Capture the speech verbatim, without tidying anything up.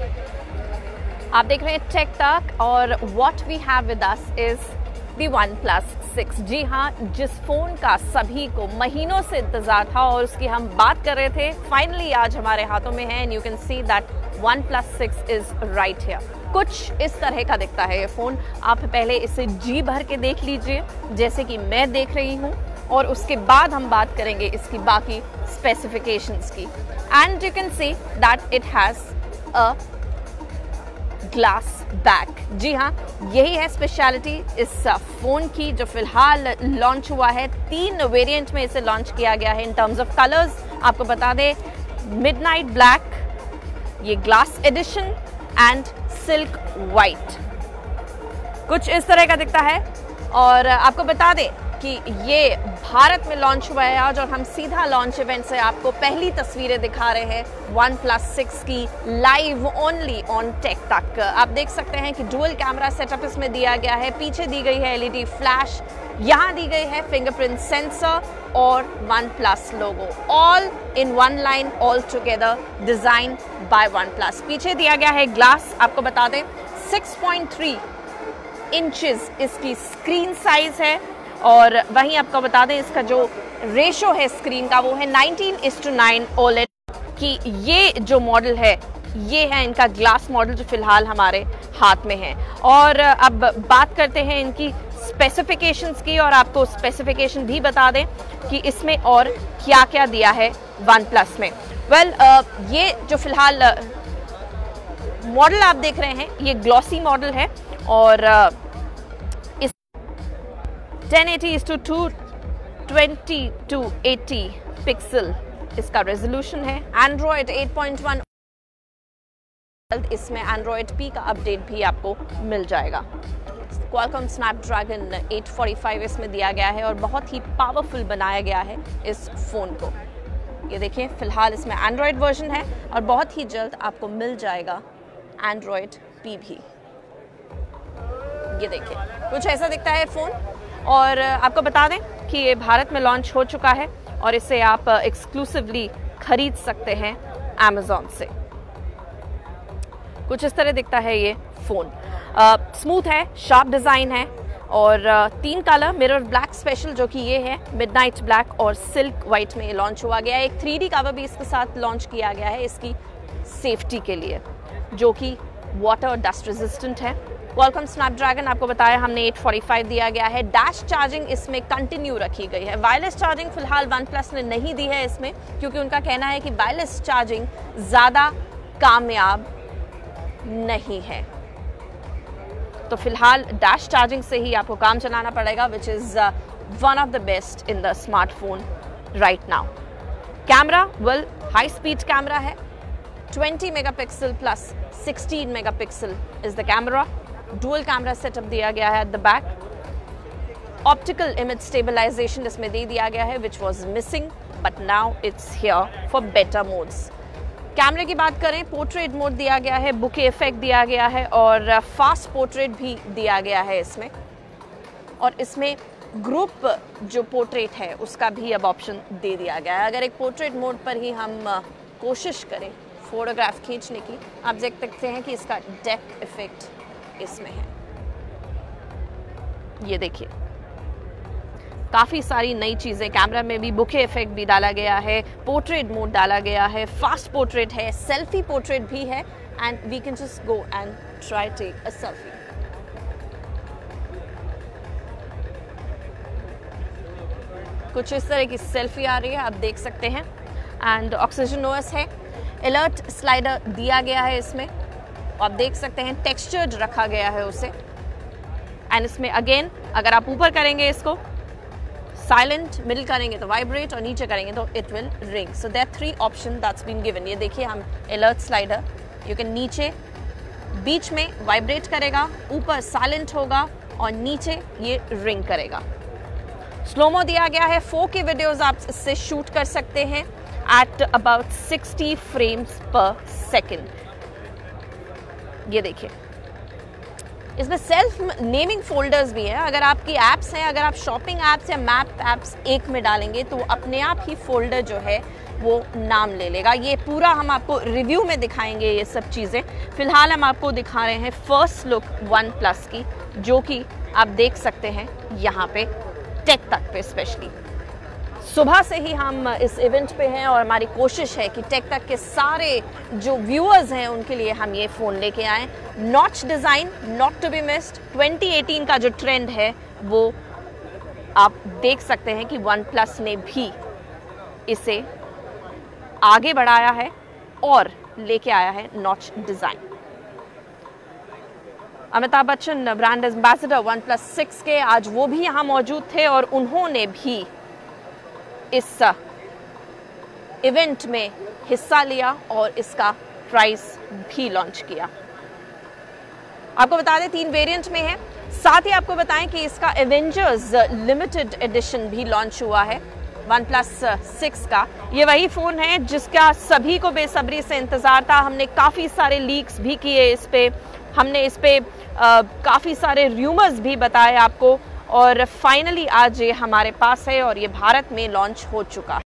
आप देख रहे हैं टेक टॉक और what we have with us is the OnePlus six. जी हाँ, जिस फोन का सभी को महीनों से इंतजार था और उसकी हम बात कर रहे थे, फाइनली आज हमारे हाथों में है and you can see that OnePlus six is right here. कुछ इस तरह का दिखता है ये फोन। आप पहले इसे जी भर के देख लीजिए जैसे कि मैं देख रही हूँ, और उसके बाद हम बात करेंगे इसकी बाकी स्पेसिफिकेशंस की। And you can see that it has a glass back. जी हाँ, यही है स्पेशलिटी इस फोन की जो फिलहाल लॉन्च हुआ है। तीन वेरिएंट में इसे लॉन्च किया गया है इन टर्म्स ऑफ कलर्स। आपको बता दें, मिडनाइट ब्लैक, ये glass edition and silk white, कुछ इस तरह का दिखता है। और आपको बता दें कि ये भारत में लॉन्च हुआ है आज, और हम सीधा लॉन्च इवेंट से आपको पहली तस्वीरें दिखा रहे हैं OnePlus सिक्स की, live only on tech talk. आप देख सकते हैं कि डुअल कैमरा सेटअप इसमें दिया गया है। पीछे दी गई है एलईडी फ्लैश, यहाँ दी गई है फिंगरप्रिंट सेंसर और OnePlus logo, all in one line, all together design by OnePlus। पीछे दिया गया है ग्लास। आपको बता दें सिक्स पॉइंट थ्री इंचेस इसकी स्क्रीन साइज है, और वहीं आपको बता दें इसका जो रेशो है स्क्रीन का वो है नाइनटीन इस टू नाइन ओलेड की। ये जो मॉडल है ये है इनका ग्लास मॉडल जो फिलहाल हमारे हाथ में है। और अब बात करते हैं इनकी स्पेसिफिकेशंस की, और आपको स्पेसिफिकेशन भी बता दें कि इसमें और क्या क्या दिया है OnePlus में। वेल well, uh, ये जो फिलहाल मॉडल uh, आप देख रहे हैं ये ग्लॉसी मॉडल है, और uh, ten eighty is two two twenty two eighty pixel इसका रेजोल्यूशन है। एंड्रॉयड एट पॉइंट वन, इसमें एंड्रॉयड पी का अपडेट भी आपको मिल जाएगा। Qualcomm Snapdragon eight forty five इसमें दिया गया है और बहुत ही पावरफुल बनाया गया है इस फोन को। ये देखिए, फिलहाल इसमें एंड्रॉयड वर्जन है और बहुत ही जल्द आपको मिल जाएगा एंड्रॉयड पी भी। ये देखिए, कुछ ऐसा दिखता है फोन। और आपको बता दें कि ये भारत में लॉन्च हो चुका है और इसे आप एक्सक्लूसिवली खरीद सकते हैं अमेज़ॉन से। कुछ इस तरह दिखता है ये फोन। स्मूथ है, शार्प डिज़ाइन है, और uh, तीन कलर मिरर ब्लैक स्पेशल जो कि ये है, मिडनाइट ब्लैक और सिल्क वाइट में ये लॉन्च हुआ गया है। एक थ्री डी कवर भी इसके साथ लॉन्च किया गया है इसकी सेफ्टी के लिए, जो कि वाटर और डस्ट रेजिस्टेंट है। Qualcomm Snapdragon आपको बताया हमने एट फोर्टी फाइव दिया गया है। डैश चार्जिंग इसमें कंटिन्यू रखी गई है। वायरलेस चार्जिंग फिलहाल OnePlus ने नहीं दी है इसमें, क्योंकि उनका कहना है कि वायरलेस चार्जिंग ज़्यादा कामयाब नहीं है। तो फिलहाल डैश चार्जिंग से ही आपको काम चलाना पड़ेगा, which is one of the best in the smartphone right now. Camera, well high speed camera है, twenty megapixel plus sixteen megapixel is the camera. Dual camera setup दिया गया है at the back. Optical image stabilization इसमें दे दिया गया है, which was missing, but now it's here for better modes. कैमरे की बात करें, पोर्ट्रेट मोड दिया गया है, बुके इफेक्ट दिया गया है, और फास्ट पोर्ट्रेट भी दिया गया है इसमें। और इसमें ग्रुप जो पोर्ट्रेट है उसका भी अब ऑप्शन दे दिया गया है। अगर एक पोर्ट्रेट मोड पर ही हम कोशिश करें फोटोग्राफ खींचने की, आप देख सकते हैं कि इसका डेप्थ इफेक्ट इसमें है। ये देखिए, काफ़ी सारी नई चीज़ें, कैमरा में भी बुके इफेक्ट भी डाला गया है, पोर्ट्रेट मोड डाला गया है, फास्ट पोर्ट्रेट है, सेल्फी पोर्ट्रेट भी है, and we can just go and try take a selfie. कुछ इस तरह की सेल्फी आ रही है, आप देख सकते हैं। एंड OxygenOS है, अलर्ट स्लाइडर दिया गया है इसमें, आप देख सकते हैं टेक्सचर्ड रखा गया है उसे। एंड इसमें अगेन अगर आप ऊपर करेंगे इसको साइलेंट, मिडिल करेंगे तो वाइब्रेट, और नीचे करेंगे तो it will ring. So there three option that's been given. ये देखिए, हम अलर्ट स्लाइडर, यू कैन नीचे बीच में वाइब्रेट करेगा, ऊपर साइलेंट होगा, और नीचे ये रिंग करेगा। स्लोमो दिया गया है, फोर के वीडियोस आप इससे शूट कर सकते हैं at about sixty frames per second. ये देखिए, इसमें सेल्फ नेमिंग फोल्डर्स भी हैं। अगर आपकी ऐप्स हैं, अगर आप शॉपिंग ऐप्स या मैप ऐप्स एक में डालेंगे तो अपने आप ही फोल्डर जो है वो नाम ले लेगा। ये पूरा हम आपको रिव्यू में दिखाएंगे ये सब चीज़ें। फिलहाल हम आपको दिखा रहे हैं फर्स्ट लुक वन प्लस की, जो कि आप देख सकते हैं यहाँ पे टेक तक पे। स्पेशली सुबह से ही हम इस इवेंट पे हैं और हमारी कोशिश है कि टेक तक के सारे जो व्यूअर्स हैं उनके लिए हम ये फ़ोन लेके आएँ। Notch design not to be missed. Twenty eighteen का जो ट्रेंड है वो आप देख सकते हैं कि वन प्लस ने भी इसे आगे बढ़ाया है और लेके आया है notch design. Amitabh Bachchan brand ambassador OnePlus six के, आज वो भी यहाँ मौजूद थे और उन्होंने भी इस इवेंट में हिस्सा लिया और इसका प्राइस भी लॉन्च किया। आपको बता दें तीन वेरिएंट में है। साथ ही आपको बताएं कि इसका एवेंजर्स लिमिटेड एडिशन भी लॉन्च हुआ है वन प्लस सिक्स का। ये वही फ़ोन है जिसका सभी को बेसब्री से इंतज़ार था। हमने काफ़ी सारे लीक्स भी किए इस पे, हमने इस पे काफ़ी सारे र्यूमर्स भी बताए आपको और फाइनली आज ये हमारे पास है और ये भारत में लॉन्च हो चुका है।